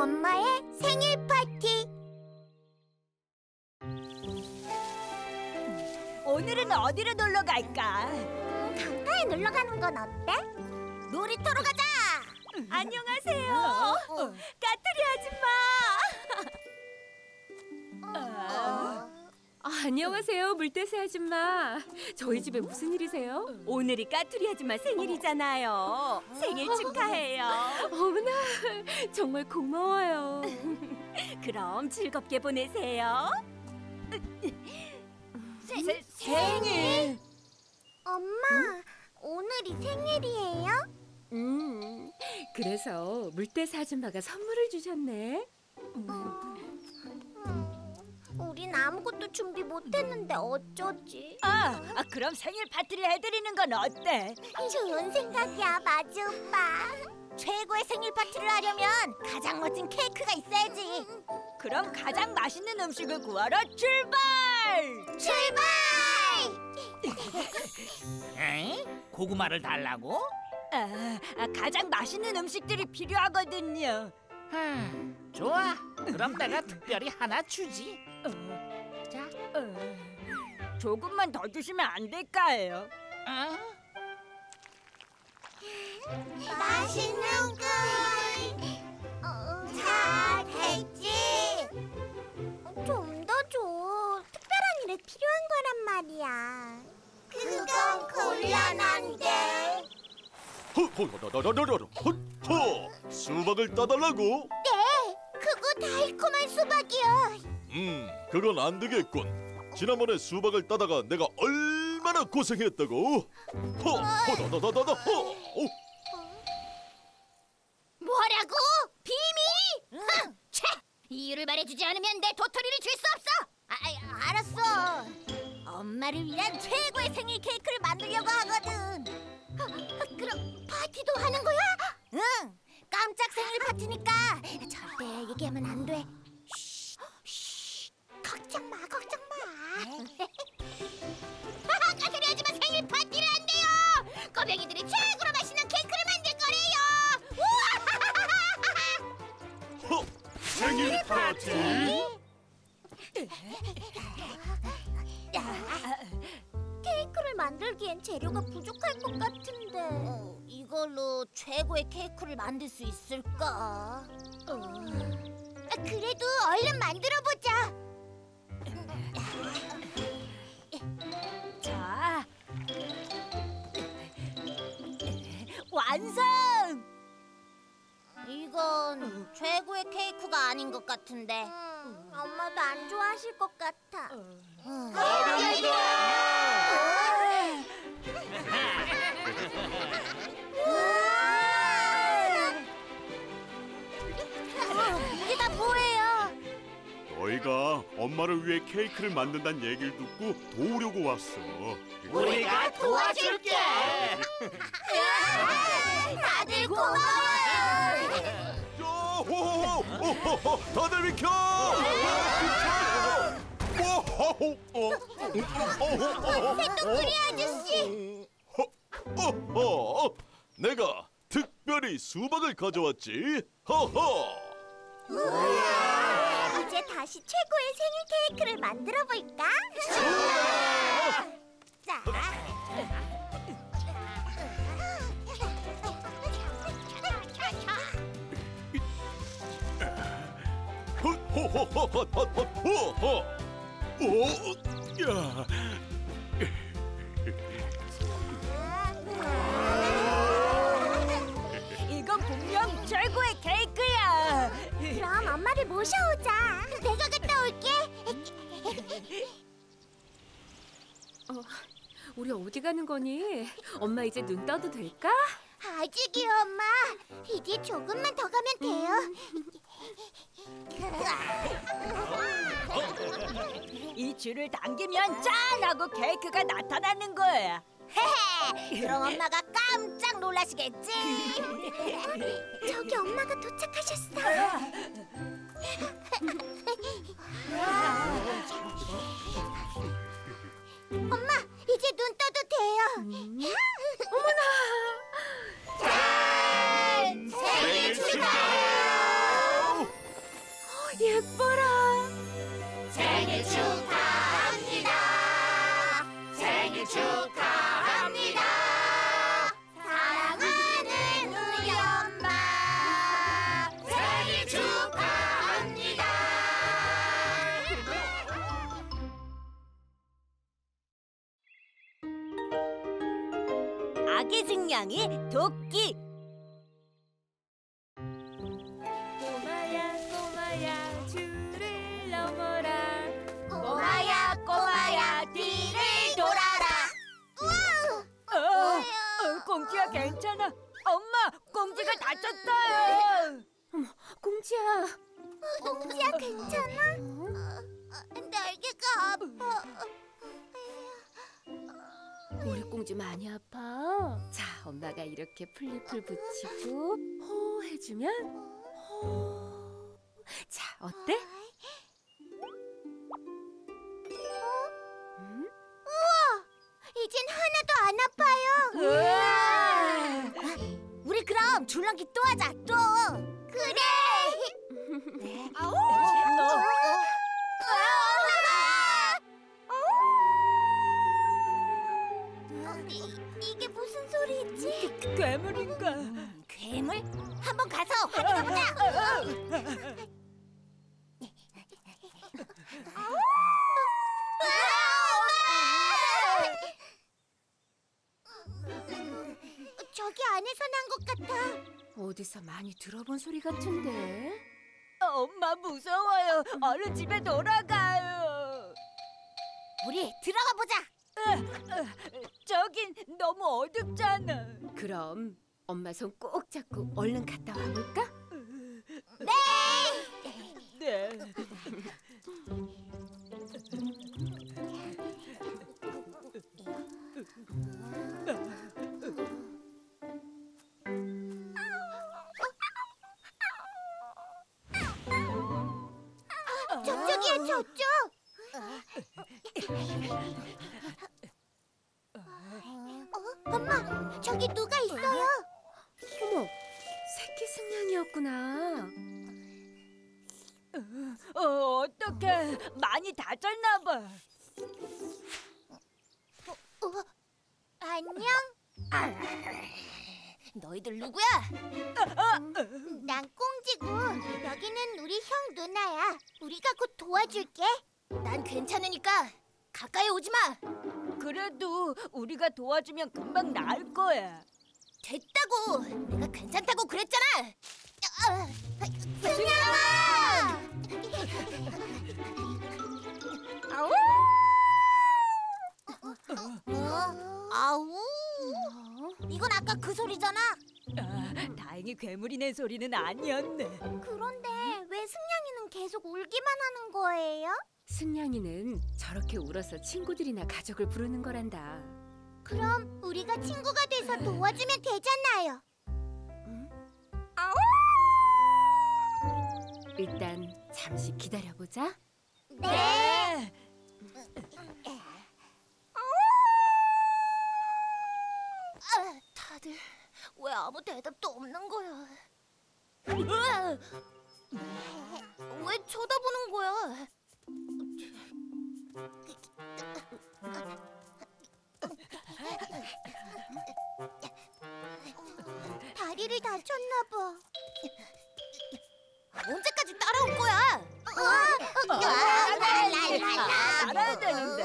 엄마의 생일 파티. 오늘은 어디로 놀러 갈까? 강가에 놀러 가는 건 어때? 놀이터로 가자. 안녕하세요. 까투리 아줌마. 안녕하세요, 물대새 아줌마. 저희 집에 무슨 일이세요? 오늘이 까투리 아줌마 생일이잖아요. 생일 축하해요. 어머나, 정말 고마워요. 그럼 즐겁게 보내세요. 생일? 엄마, 오늘이 생일이에요? 그래서 물대새 아줌마가 선물을 주셨네. 우린 아무것도 준비 못했는데 어쩌지? 그럼 생일 파티를 해드리는 건 어때? 좋은 생각이야, 마주 오빠. 최고의 생일 파티를 하려면 가장 멋진 케이크가 있어야지. 그럼 가장 맛있는 음식을 구하러 출발! 출발! 에? 고구마를 달라고? 가장 맛있는 음식들이 필요하거든요. 좋아. 그럼 내가 특별히 하나 주지. 자, 조금만 더 주시면 안 될까요? 맛있는 걸. 잘 됐지? 좀 더 줘. 특별한 일에 필요한 거란 말이야. 그건 곤란한데. 수박을 따달라고? 네, 그거 달콤한 수박이요. 그건 안 되겠군. 지난번에 수박을 따다가 내가 얼마나 고생했다고. 뭐라고? 비밀? 채! 이유를 말해주지 않으면 내 도토리를 줄 수 없어. 알았어. 엄마를 위한 최고의 생일 케이크를 만들려고 하거든. 그럼 파티도 하는 거야? 응. 깜짝 생일 파티니까 절대 얘기하면 안 돼. 쉬. 걱정 마. 까투리 아줌마 생일 파티를 한대요. 꼬맹이들이 최고로 맛있는 케이크를 만들 거래요. 생일 파티? 케이크를 만들기엔 재료가 부족할 것 같은데 이걸로 최고의 케이크를 만들 수 있을까? 그래도 얼른 만들어보자. 자, 완성! 이건 최고의 케이크가 아닌 것 같은데 엄마도 안 좋아하실 것 같아. 이게 다 뭐예요? 너희가 엄마를 위해 케이크를 만든다는 얘기를 듣고 도우려고 왔어. 우리가 도와줄게. 다들 고마워요. 다들 비켜! 새똥구리 아저씨. 내가 특별히 수박을 가져왔지. 허허. 이제 다시 최고의 생일 케이크를 만들어 볼까? 자. 이건 분명 최고의 케이크야. 그럼 엄마를 모셔오자. 내가 갔다 올게. 우리 어디 가는 거니? 엄마 이제 눈 떠도 될까? 아직이요, 엄마. 이제 조금만 더 가면 돼요. 이 줄을 당기면 짠하고 케이크가 나타나는 거야. 헤헤. 그럼 엄마가 깜짝 놀라시겠지. 저기 엄마가 도착하셨어. 엄마, 이제 눈 떠도 돼요. 어머나! 짠! 생일 축하해요! 아기 승냥이 도끼. 꼬마야 꼬마야 줄을 넘어라. 꼬마야 꼬마야 뒤를 돌아라. 공주야 괜찮아. 엄마, 공주가 다쳤어요. 공주야. 꽁지야 괜찮아? 날개가 아파. 우리 공주 많이 아파. 자, 엄마가 이렇게 풀잎을 붙이고 호 해주면 호. 자, 어때? 음? 이젠 하나도 안 아파요. 우리 그럼 줄넘기 또 하자. 또. 그래. 이게 무슨 소리지? 괴물인가? 괴물? 한번 가서 확인해보자. 저기 안에서 난 것 같아. 어디서 많이 들어본 소리 같은데? 엄마 무서워요. 얼른 집에 돌아가요. 우리 들어가 보자. 저긴 너무 어둡잖아. 그럼 엄마 손 꼭 잡고 얼른 갔다 와볼까? 네. 저쪽이야, 저쪽. 엄마, 저기 누가 있어요? 어머, 새끼 승냥이었구나. 어떡해. 많이 다쳤나 봐. 안녕. 너희들 누구야? 난 꽁지고 여기는 우리 형 누나야. 우리가 곧 도와줄게. 난 괜찮으니까 가까이 오지 마. 그래도 우리가 도와주면 금방 나을 거야. 됐다고. 내가 괜찮다고 그랬잖아. 승냥아! 아우. 이건 아까 그 소리잖아. 다행히 괴물이 낸 소리는 아니었네. 그런데 왜 승냥이는 계속 울기만 하는 거예요? 승냥이는 저렇게 울어서 친구들이나 가족을 부르는 거란다. 그럼 우리가 친구가 돼서 도와주면 되잖아요. 일단 잠시 기다려보자. 네. 다들 왜 아무 대답도 없는 거야? 왜 쳐다보는 거야? 다리를 다쳤나 봐. 언제까지 따라올 거야? 알아야 되는데.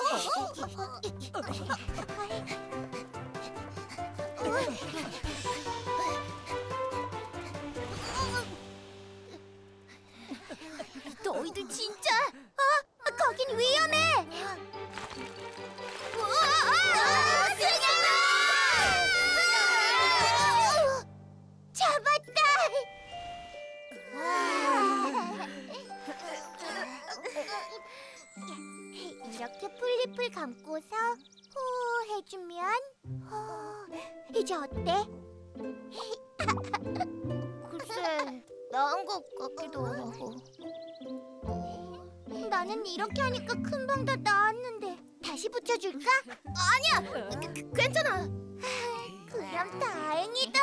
너희들 진짜? 거긴 위험해. 승현아! 잡았다. 이렇게 풀잎을 감고서 후 해주면 이제 어때? 글쎄, 나은 것 같기도 하고. 나는 이렇게 하니까 금방 다 나았는데 다시 붙여줄까? 아니야, 괜찮아. 그럼 다행이다.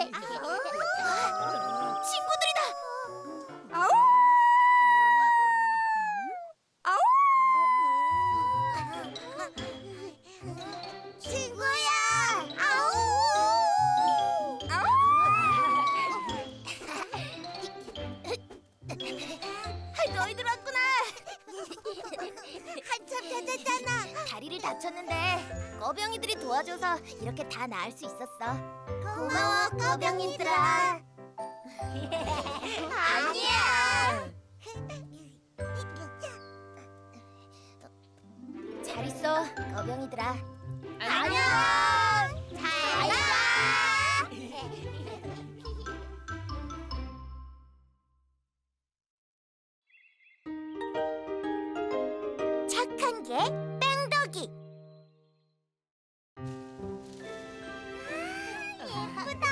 친구들이다. 친구야. 너희들 왔구나. 한참 찾았잖아. 다리를 다쳤는데 거병이들이 도와줘서 이렇게 다 나을 수 있었어. 고마워, 거병이들아. 아니야. 잘 있어, 거병이들아. 안녕. 잘 가. 착한 개 뺑덕이. 예쁘다.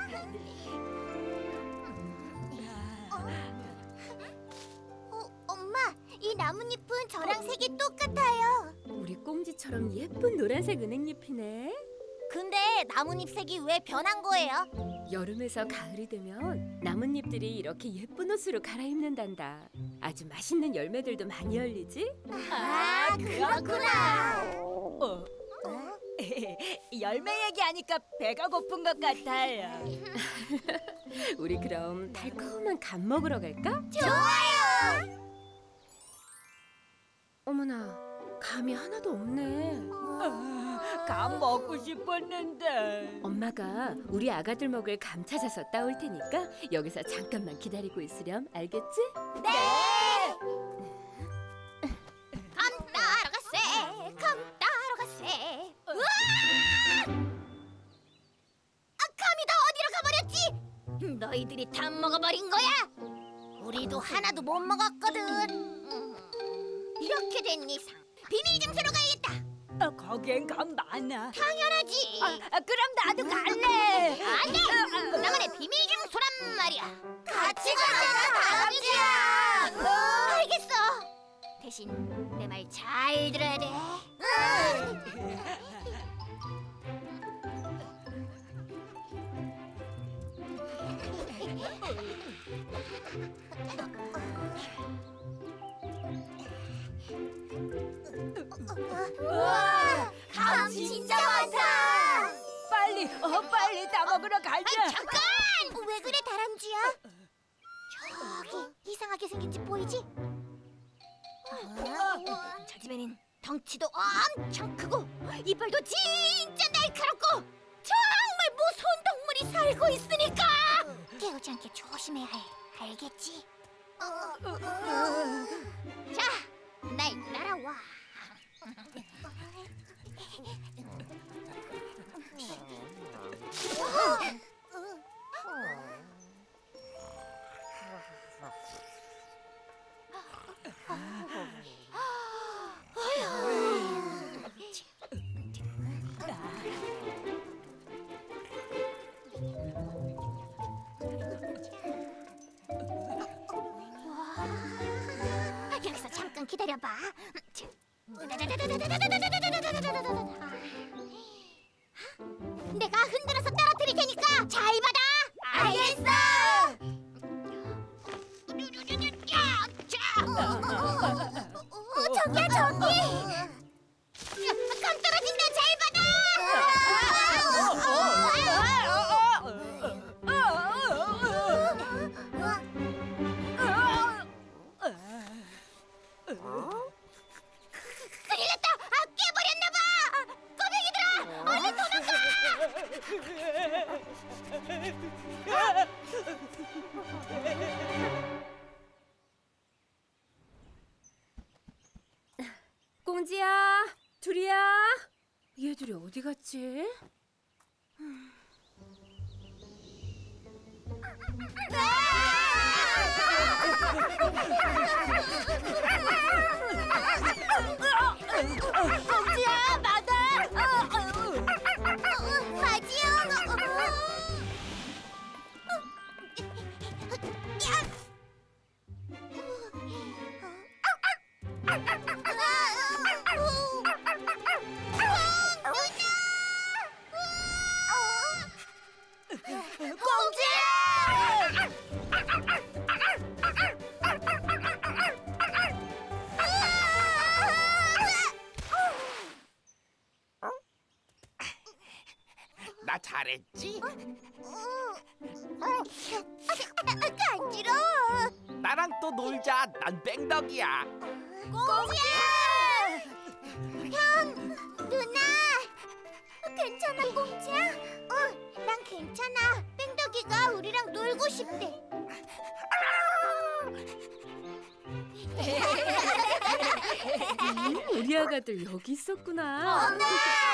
엄마, 이 나뭇잎은 저랑 색이 똑같아요. 우리 꽁지처럼 예쁜 노란색 은행잎이네. 근데 나뭇잎 색이 왜 변한 거예요? 여름에서 가을이 되면 나뭇잎들이 이렇게 예쁜 옷으로 갈아입는단다. 아주 맛있는 열매들도 많이 열리지? 아, 그렇구나. 열매 얘기하니까 배가 고픈 것 같아요. 우리 그럼 달콤한 감 먹으러 갈까? 좋아요. 어머나, 감이 하나도 없네. 감 먹고 싶었는데. 엄마가 우리 아가들 먹을 감 찾아서 따올 테니까 여기서 잠깐만 기다리고 있으렴. 알겠지? 네. 감 따러 가세. 감 따러 가세. 우와! 아, 감이 다 어디로 가버렸지? 너희들이 다 먹어버린 거야? 우리도 하나도 못 먹었거든. 이렇게 된 이상 비밀 장소로 가야겠다. 거기엔 감 많아. 당연하지. 그럼 나도 갈래. 안 돼! 나만의 비밀 장소란 말이야. 같이 가자, 다람쥐야. 알겠어. 대신 내 말 잘 들어야 돼. 우와, 감 진짜 많다. 빨리 따 먹으러 가자. 잠깐! 왜 그래, 다람쥐야? 저기 이상하게 생긴 집 보이지? 저 집에는 덩치도 엄청 크고 이빨도 진짜 날카롭고 정말 무서운 동물이 살고 있으니까 깨우지 않게 조심해야 해. 알겠지? 자, 날 따라와. 여기서 잠깐 기다려봐. 내가 흔들어서 떨어뜨릴 테니까 잘 받아. 알겠어. 저기야, 저기. 감 떨어진다. 잘 받아. 큰일 났다. 깨버렸나 봐. 꼬맹이들아, 얼른 꽁지야, 둘이야. 얘들이 어디 갔지? 꽁지야, 맞아. 맞이요. 나 잘했지? 간지러워. 나랑 또 놀자. 난 뺑덕이야. 꽁지야! 형, 누나, 괜찮아, 꽁지야? 응, 난 괜찮아. 뺑덕이가 우리랑 놀고 싶대. 우리 아가들 여기 있었구나. 엄마!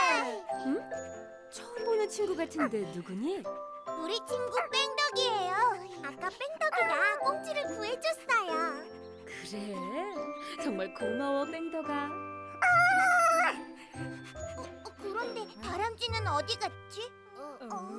처음 보는 친구 같은데 누구니? 우리 친구 뺑덕이에요. 아까 뺑덕이가 꽁지를 구해줬어요. 그래? 정말 고마워, 뺑덕아. 그런데 다람쥐는 어디 갔지?